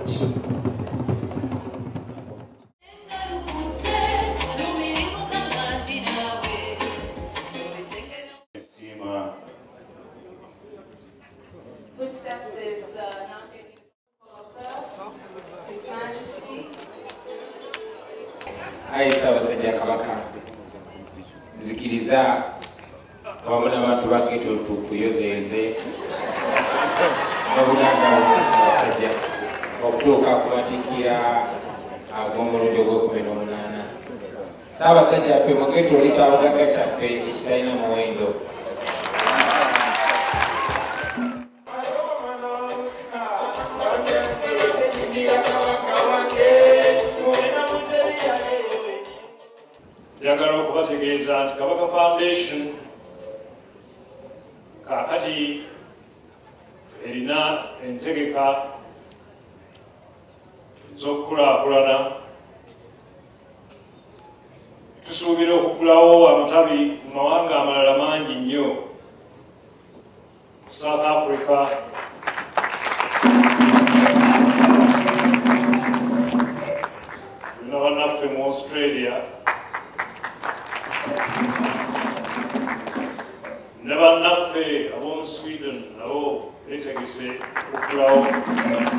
Footsteps is now taking His Majesty. Aisa basajja kabaka zikiriza wabona abantu baketo tukuyozeyoze n'obuganda bufisa basajja okutuuka kubatikira ag'omulundi ogw'okuminaomunaana Ssaabasajja ffe mugetolisa obugagga kyaffe ekitalina muwendo. Njagala okubategeeza nti Kabaka Foundation kaakati erina entegeka z'okukulaakulana. Tusuubira okuggulawo amatabi mu mawanga amalala mangi nnyo South Africa, ne bannaffe mu Australia, ne bannaffe ab'omu Sweden nabo beetegese okuggulawo